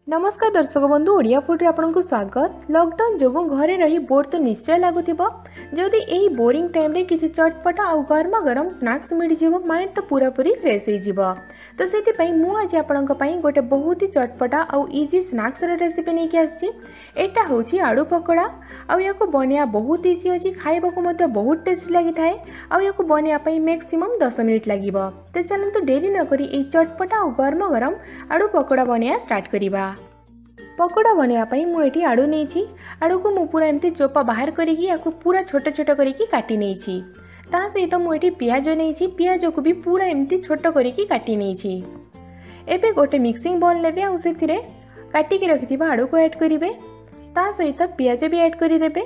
नमस्कार दर्शक बंधु ओडिया फूड रे आपनको स्वागत। लॉकडाउन जोगु घरे रही बोर तो निश्चय लागुथिबो। जदि एही बोरिंग टाइम रे किसी चटपटा आ गरमा गरम स्नैक्स मिल जिवो माइंड तो पूरा पूरी फ्रेश हो जिवो। तो सेति पई मु आज आपनको पई गोटे बहुत ही चटपटा आ इजी स्नैक्स रे रेसिपी नै के आछि। एटा होछि आलू पकोड़ा आ याको बनिया बहुत इजी अछि, खाइबा को मते बहुत टेस्टी लागि थाए आ याको बनिया पई मैक्सिमम 10 मिनिट लागिबो। तो चलन तो देरी न करी ए चटपटा आ गरमा गरम आलू पकोड़ा बनिया स्टार्ट करिबा। पकोड़ा बनाया मुझे आलू नहीं, आलू को पूरा एमती चोपा बाहर करके पूरा छोट छोट करके काटी नहीं। ता सहित मुझे पियाज नहीं, पियाज को भी पूरा एमती छोट करके काटी नहीं। एबे गोटे मिक्सिंग बोल लेबे आ से काटिक रखिथिबा आलू को ऐड करिवे, ता सहित पियाज भी ऐड करिदेबे।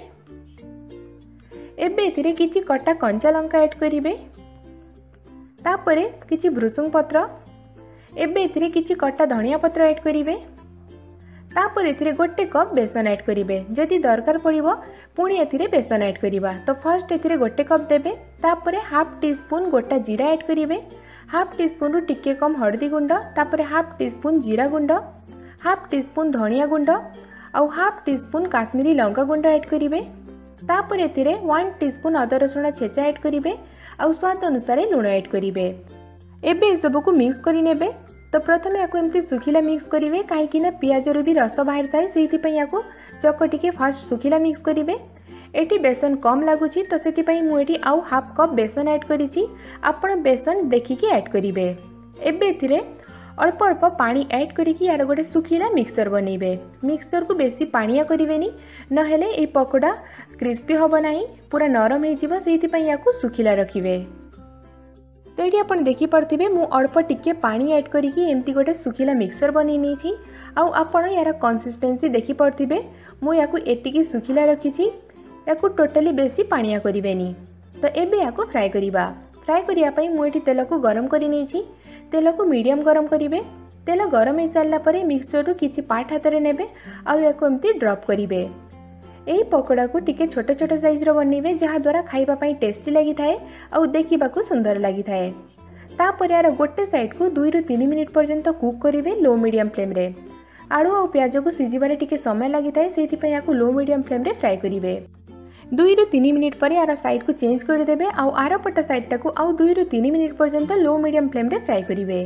एबे एथिरे किछि कटा कंचा लंका ऐड करिवे, तापरे किछि भृसुंग पत्र, एबे एथिरे किछि कटा धनिया पत्र ऐड करिवे। तापर एथिरे गोटे कप बेसन ऐड करिवे, जदि दरकार पड़िबो पुणी एथिरे बेसन ऐड करिबा। तो फर्स्ट एथिरे गोटे कप देबे, तापर हाफ टी स्पून गोटा जीरा ऐड करिवे, हाफ टी स्पून रु टिके कम हळदी गुंड, तापर हाफ टी स्पून जीरा गुंड, हाफ टी स्पून धनिया गुंड और हाफ टी स्पून काश्मीरी लंका गुंड ऐड करिवे। तापर एथिरे 1 टीस्पून अदा रसुण छेचा ऐड करिवे और स्वाद अनुसार लूण ऐड करिवे। एबे सब को मिक्स करि नेबे। तो प्रथमे या एमती सुखिला मिक्स करेंगे, कहीं पियाज रू भी रस बाहर थाए से चकटिके फास्ट सुखिला मिक्स करेंगे। एटी बेसन कम लगुच तो से मुझे आउ हाफ कप बेसन ऐड करी, आपण बेसन देखिकी ऐड करेंगे। एबे एथिरे अल्प अल्प पानी ऐड करिकी यार गोटे सुखिला मिक्सचर बनइबे। मिक्सचर को बेसी पानिया करेंगे नहेले ए पकोड़ा क्रिस्पी हम ना, पूरा नरम हो सुखिला रखिए। तो ये आप देखिपे मु अल्प टिके पानी ऐड करिकी एमती गोटे सुखिला मिक्सचर बनी नहीं। आपण यार कंसिस्टेंसी देखिपे मु या एतिकी सुखिला रखी, या टोटाली बेसी पानिया करें। तो एबे या फ्राए करवा। फ्राए करने मुझे तेल को गरम कर नहीं, तेल को मीडियम गरम करेंगे। तेल गरम हो सारापर मिक्सचर रू किसी पार्ट हाथ में नेबे आ एमती ड्रॉप करेंगे। यही पकोड़ा को टिके छोट छोट साइज रो बनइबे, जहा द्वारा खाइबा पई टेस्टी लगी थाए और देखिबा को सुंदर लगी थाए। तापर यार गोटे साइड को 2 ରୁ 3 मिनिट पर्यंत कुक करेंगे लो मीडियम फ्लेम रे। आलू और प्याज को सिझिबारे टिके समय लगी थाए, सेति पई याको लो मीडियम फ्लेम रे फ्राई करेंगे। 2 ରୁ 3 मिनिट पर यार साइड को चेंज कर देबे और आर पट साइड टाको आउ 2 ରୁ 3 मिनिट पर्यंत लो मीडियम फ्लेम रे फ्राई करेंगे।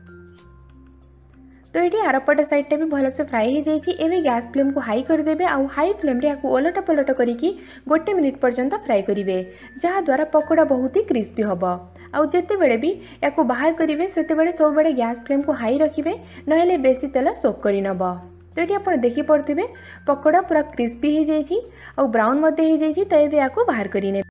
तो ये आरपट साइडटा भी भलसे फ्राई हो जाइए। एवं गैस फ्लेम को हाई करदेवे और हाई फ्लेम रे या ओलट पलट करिकी 1 मिनिट पर्यंत फ्राई करेंगे, जहाँ द्वारा पकोड़ा बहुत ही क्रिस्पी हम। आउ जेते बेले भी या बाहर करेंगे सेते बेले सब बेले गैस फ्लेम को हाई रखिए, नहेले बेसी तेल सोक कर नब। तो ये आप देखिपे पकोड़ा पूरा क्रिस्पी हो जाइए और ब्राउन हो जाइए। तो ये बाहर कर